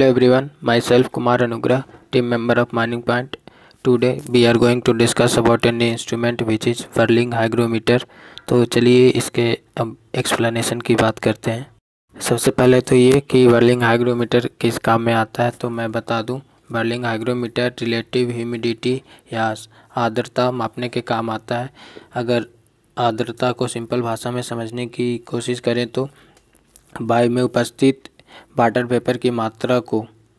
Hello everyone, myself Kumar Anugrah, team member of Mining Point. Today we are going to discuss about a new instrument which is whirling hygrometer. तो चलिए इसके अब explanation की बात करते हैं। सबसे पहले तो ये कि whirling hygrometer किस काम में आता है तो मैं बता दूं। whirling hygrometer रिलेटिव ह्यूमिडिटी या आर्द्रता मापने के काम आता है। अगर आर्द्रता को सिंपल भाषा में समझने की कोशिश करें तो वायु में उपस्थित वाटर वेपर की मात्रा को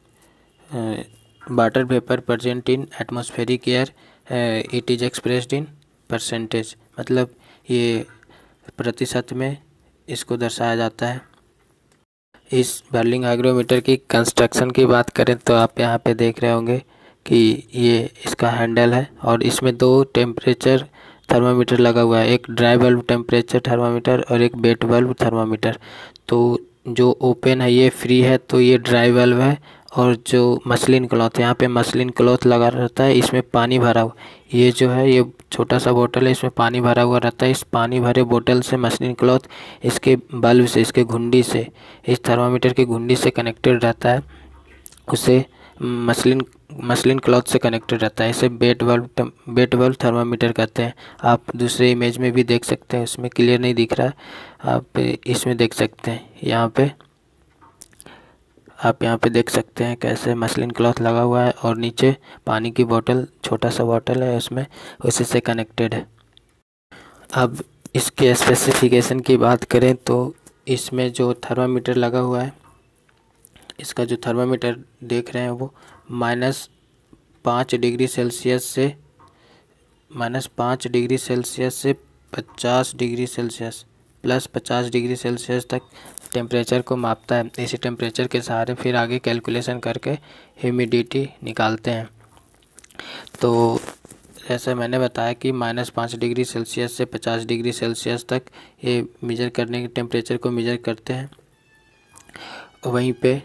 water vapour present in atmospheric air it is expressed in percentage, मतलब ये प्रतिशत में इसको दर्शाया जाता है। इस whirling हाइग्रोमीटर की कंस्ट्रक्शन की बात करें तो आप यहाँ पे देख रहे होंगे कि ये इसका हैंडल है और इसमें दो टेम्परेचर थर्मामीटर लगा हुआ है, एक ड्राई बल्ब टेम्परेचर थर्मामीटर और एक वेट बल्ब थर्मामीटर। तो जो ओपन है ये फ्री है तो ये ड्राई बल्ब है, और जो मसलिन क्लॉथ, यहाँ पे मसलिन क्लॉथ लगा रहता है, इसमें पानी भरा हुआ, ये जो है ये छोटा सा बोतल है, इसमें पानी भरा हुआ रहता है। इस पानी भरे बोतल से मसलिन क्लॉथ इसके बल्ब से, इसके घुंडी से, इस थर्मामीटर की घुंडी से कनेक्टेड रहता है, उसे मसलिन क्लॉथ से कनेक्टेड रहता है। इसे वेट बल्ब थर्मामीटर कहते हैं। आप दूसरे इमेज में भी देख सकते हैं, उसमें क्लियर नहीं दिख रहा है, आप इसमें देख सकते हैं। आप यहाँ पे देख सकते हैं कैसे मसलिन क्लॉथ लगा हुआ है और नीचे पानी की बोतल, छोटा सा बोतल है उसमें, उसी से कनेक्टेड है। अब इसके स्पेसिफिकेशन की बात करें तो इसमें जो थर्मामीटर लगा हुआ है, इसका जो थर्मामीटर देख रहे हैं वो -5 डिग्री सेल्सियस से -5 डिग्री सेल्सियस से 50 degree Celsius plus 50 degree Celsius तक टेम्परेचर को मापता है। इसी टेम्परेचर के सहारे फिर आगे कैलकुलेशन करके ह्यूमिडिटी निकालते हैं। तो जैसे मैंने बताया कि -5 डिग्री सेल्सियस से 50 डिग्री सेल्सियस तक ये मेजर करने के टेम्परेचर को मेजर करते हैं। वहीं पे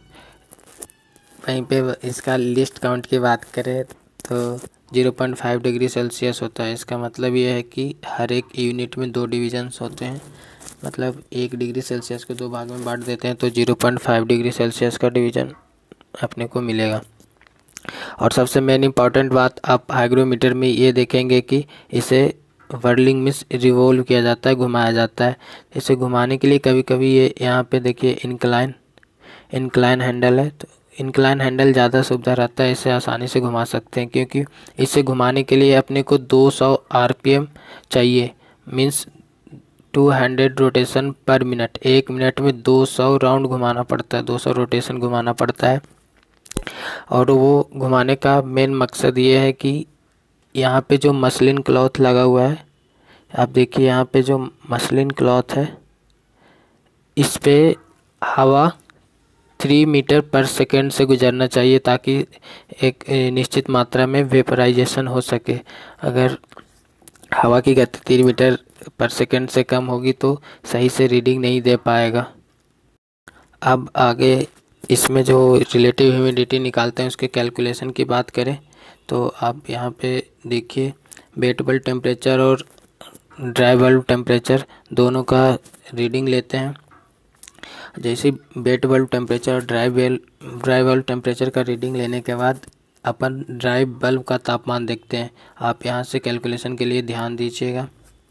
इसका लिस्ट काउंट की बात करें तो 0.5 डिग्री सेल्सियस होता है। इसका मतलब ये है कि हर एक यूनिट में 2 डिविजन्स होते हैं, मतलब 1 डिग्री सेल्सियस को 2 भाग में बांट देते हैं तो 0.5 डिग्री सेल्सियस का डिवीज़न अपने को मिलेगा। और सबसे मेन इम्पॉर्टेंट बात आप हाइग्रोमीटर में ये देखेंगे कि इसे वर्लिंग मीन्स रिवॉल्व किया जाता है, घुमाया जाता है। इसे घुमाने के लिए कभी कभी ये यहाँ पे देखिए इनक्लाइन हैंडल है, तो इनक्लाइन हैंडल ज़्यादा सुविधा रहता है, इसे आसानी से घुमा सकते हैं, क्योंकि इसे घुमाने के लिए अपने को 200 RPM चाहिए, means 200 rotation per minute. 1 minute में 200 राउंड घुमाना पड़ता है, 200 रोटेशन घुमाना पड़ता है। और वो घुमाने का मेन मकसद ये है कि यहाँ पे जो मसलिन क्लॉथ लगा हुआ है, आप देखिए यहाँ पे जो मसलिन क्लॉथ है, इस पे हवा 3 मीटर पर सेकेंड से गुजरना चाहिए ताकि एक निश्चित मात्रा में वेपराइजेशन हो सके। अगर हवा की गति 3 मीटर पर सेकेंड से कम होगी तो सही से रीडिंग नहीं दे पाएगा। अब आगे इसमें जो रिलेटिव ह्यूमिडिटी निकालते हैं उसके कैलकुलेशन की बात करें तो आप यहाँ पे देखिए वेट बल्ब टेम्परेचर और ड्राई बल्ब टेम्परेचर दोनों का रीडिंग लेते हैं। जैसे वेट बल्ब टेम्परेचर और ड्राई बल्ब टेम्परेचर का रीडिंग लेने के बाद अपन ड्राई बल्ब का तापमान देखते हैं। आप यहाँ से कैलकुलेशन के लिए ध्यान दीजिएगा।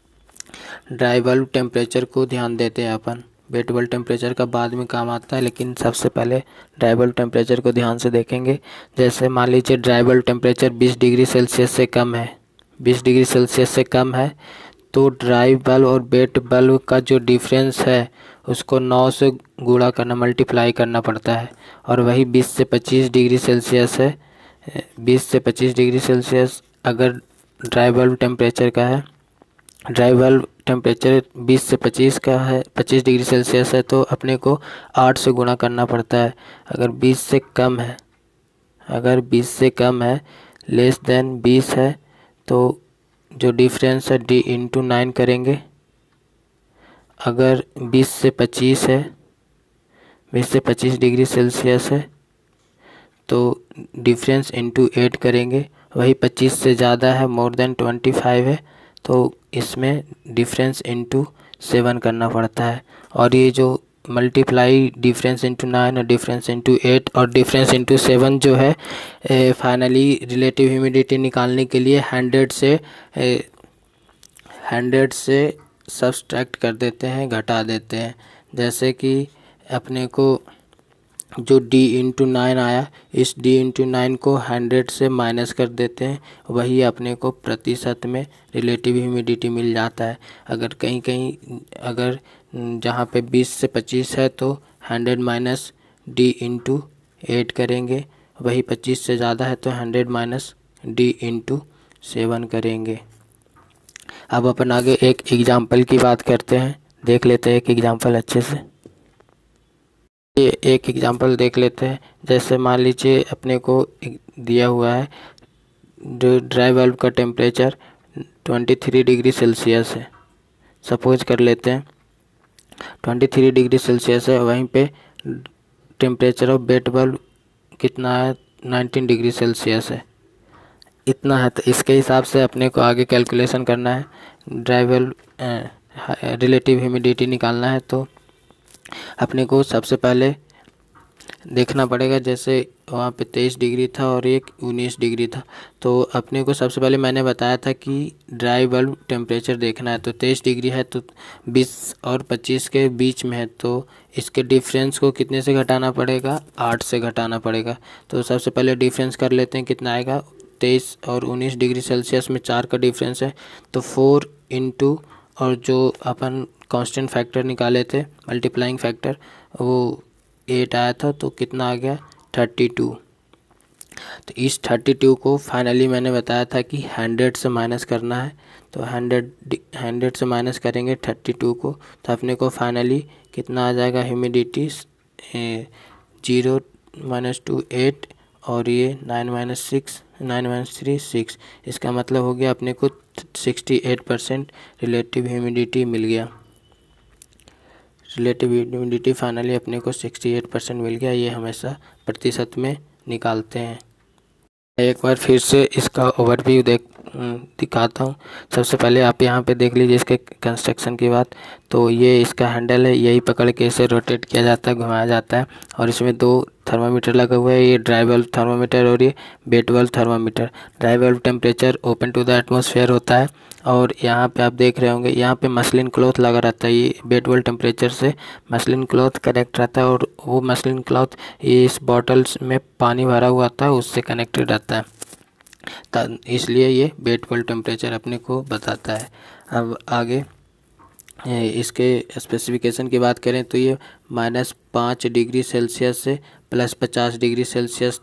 ड्राई बल्ब टेम्परेचर को ध्यान देते हैं अपन, वेट बल्ब टेम्परेचर का बाद में काम आता है, लेकिन सबसे पहले ड्राई बल्ब टेम्परेचर को ध्यान से देखेंगे। जैसे मान लीजिए dry bulb temperature 20 degree Celsius से कम है, 20 डिग्री सेल्सियस से कम है, तो ड्राई बल्ब और वेट बल्ब का जो डिफरेंस है उसको 9 से गुणा करना, मल्टीप्लाई करना पड़ता है। और वही 20 से 25 डिग्री सेल्सियस है, 20 से 25 डिग्री सेल्सियस अगर ड्राई बल्ब टेम्परेचर का है, ड्राई बल्ब टेम्परेचर 20 से 25 का है, 25 डिग्री सेल्सियस है, तो अपने को 8 से गुणा करना पड़ता है। अगर 20 से कम है, लेस देन 20 है, तो जो डिफरेंस है D/9 करेंगे। अगर 20 से 25 है, 20 से 25 डिग्री सेल्सियस है तो डिफरेंस ×8 करेंगे। वही 25 से ज़्यादा है, मोर देन 25 है, तो इसमें डिफरेंस ×7 करना पड़ता है। और ये जो मल्टीप्लाई डिफरेंस इंटू 9 और डिफरेंस इंटू 8 और डिफरेंस इंटू 7 जो है फाइनली रिलेटिव ह्यूमिडिटी निकालने के लिए 100 से सब्सट्रैक्ट कर देते हैं, घटा देते हैं। जैसे कि अपने को जो d इंटू 9 आया, इस d इंटू 9 को 100 से माइनस कर देते हैं, वही अपने को प्रतिशत में रिलेटिव ह्यूमिडिटी मिल जाता है। अगर अगर जहाँ पे 20 से 25 है तो 100 माइनस d इंटू 8 करेंगे, वही 25 से ज़्यादा है तो 100 माइनस d इंटू 7 करेंगे। अब अपन आगे एक एग्जाम्पल की बात करते हैं, देख लेते हैं एक एग्जाम्पल अच्छे से। ये एक एग्जांपल देख लेते हैं। जैसे मान लीजिए अपने को दिया हुआ है जो ड्राई वाल्व का टेम्परेचर 23 डिग्री सेल्सियस है, सपोज कर लेते हैं 23 डिग्री सेल्सियस है। वहीं पे टेम्परेचर ऑफ वेट वाल्व कितना है, 19 डिग्री सेल्सियस है, इतना है। तो इसके हिसाब से अपने को आगे कैलकुलेशन करना है, ड्राई वाल्व रिलेटिव ह्यूमिडिटी निकालना है। तो अपने को सबसे पहले देखना पड़ेगा, जैसे वहाँ पे 23 डिग्री था और एक 19 डिग्री था, तो अपने को सबसे पहले मैंने बताया था कि ड्राई बल्ब टेम्परेचर देखना है। तो 23 डिग्री है तो 20 और 25 के बीच में है, तो इसके डिफरेंस को कितने से घटाना पड़ेगा, 8 से घटाना पड़ेगा। तो सबसे पहले डिफरेंस कर लेते हैं, कितना आएगा, 23 और 19 डिग्री सेल्सियस में 4 का डिफरेंस है, तो 4 इंटू और जो अपन कांस्टेंट फैक्टर निकाले थे मल्टीप्लाइंग फैक्टर, वो 8 आया था, तो कितना आ गया, 32। तो इस 32 को फाइनली मैंने बताया था कि 100 से माइनस करना है। तो 100 से माइनस करेंगे 32 को, तो अपने को फाइनली कितना आ जाएगा, ह्यूमिडिटी 0 - 2 8 और ये 9 - 3 6। इसका मतलब हो गया अपने को 68% रिलेटिव ह्यूमिडिटी मिल गया। रिलेटिव ह्यूमिडिटी फाइनली अपने को 68% मिल गया। ये हमेशा प्रतिशत में निकालते हैं। एक बार फिर से इसका ओवरव्यू दिखाता हूँ। सबसे पहले आप यहाँ पे देख लीजिए इसके कंस्ट्रक्शन की बात। तो ये इसका हैंडल है, यही पकड़ के इसे रोटेट किया जाता है, घुमाया जाता है, और इसमें 2 थर्मामीटर लगा हुआ है, ये ड्राई बल्ब थर्मामीटर और ये wet bulb thermometer. Dry bulb temperature open to the atmosphere होता है, और यहाँ पे आप देख रहे होंगे यहाँ पे मसलिन क्लॉथ लगा रहता है। ये वेट बल्ब टेम्परेचर से मसलिन क्लॉथ कनेक्ट रहता है, और वो मसलिन क्लॉथ इस बॉटल्स में पानी भरा हुआ था उससे कनेक्टेड रहता है, इसलिए ये वेट बल्ब टेम्परेचर अपने को बताता है। अब आगे इसके स्पेसिफिकेशन की बात करें तो ये -5 डिग्री सेल्सियस से +50 डिग्री सेल्सियस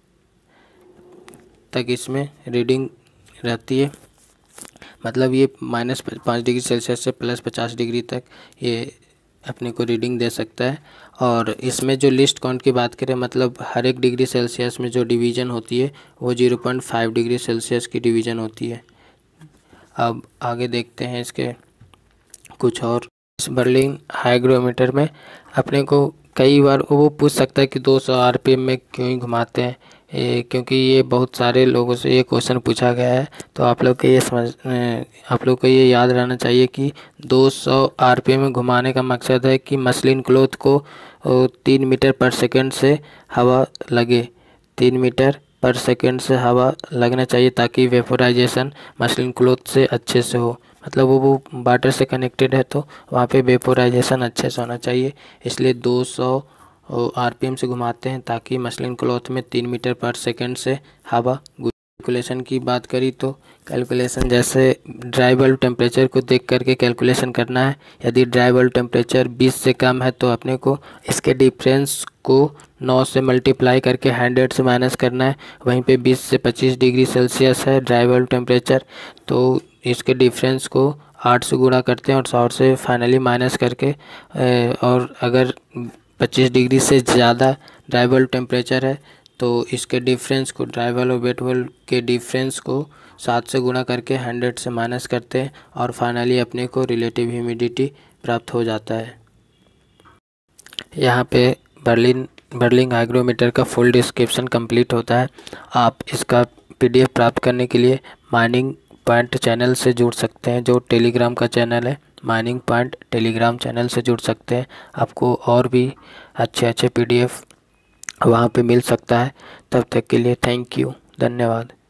तक इसमें रीडिंग रहती है। मतलब ये -5 डिग्री सेल्सियस से +50 डिग्री तक ये अपने को रीडिंग दे सकता है। और इसमें जो लिस्ट काउंट की बात करें, मतलब हर एक डिग्री सेल्सियस में जो डिवीज़न होती है वो 0.5 डिग्री सेल्सियस की डिवीज़न होती है। अब आगे देखते हैं इसके कुछ और। इस बर्लिन हाइग्रोमीटर में अपने को कई बार वो पूछ सकता है कि 200 RPM में क्यों ही घुमाते हैं, क्योंकि ये बहुत सारे लोगों से ये क्वेश्चन पूछा गया है। तो आप लोग को ये याद रहना चाहिए कि 200 RPM में घुमाने का मकसद है कि मसलिन क्लॉथ को 3 मीटर पर सेकंड से हवा लगे, 3 मीटर पर सेकंड से हवा लगना चाहिए, ताकि वेपोराइजेशन मसलिन क्लॉथ से अच्छे से हो। मतलब वो वाटर से कनेक्टेड है तो वहाँ पे वेपोराइजेशन अच्छे से होना चाहिए, इसलिए 200 RPM से घुमाते हैं, ताकि मसलिन क्लॉथ में 3 मीटर पर सेकंड से हवा। कैलकुलेशन की बात करी तो कैलकुलेशन जैसे ड्राई बल्ब टेम्परेचर को देख करके कैलकुलेशन करना है। यदि ड्राई बल्ब टेम्परेचर 20 से कम है तो अपने को इसके डिफरेंस को 9 से मल्टीप्लाई करके 100 से माइनस करना है। वहीं पे 20 से 25 डिग्री सेल्सियस है ड्राई बल्ब टेम्परेचर, तो इसके डिफरेंस को 8 से गुणा करते हैं और 100 से फाइनली माइनस करके, और अगर 25 डिग्री से ज़्यादा ड्राई बल्ब टेम्परेचर है तो इसके डिफरेंस को, ड्राई बल्ब और वेट बल्ब के डिफरेंस को 7 से गुणा करके 100 से माइनस करते हैं, और फाइनली अपने को रिलेटिव ह्यूमिडिटी प्राप्त हो जाता है। यहाँ पे बर्लिन हाइग्रोमीटर का फुल डिस्क्रिप्शन कंप्लीट होता है। आप इसका PDF प्राप्त करने के लिए माइनिंग पॉइंट चैनल से जुड़ सकते हैं, जो टेलीग्राम का चैनल है माइनिंग पॉइंट टेलीग्राम चैनल से जुड़ सकते हैं। आपको और भी अच्छे अच्छे PDF वहाँ पे मिल सकता है। तब तक के लिए थैंक यू, धन्यवाद।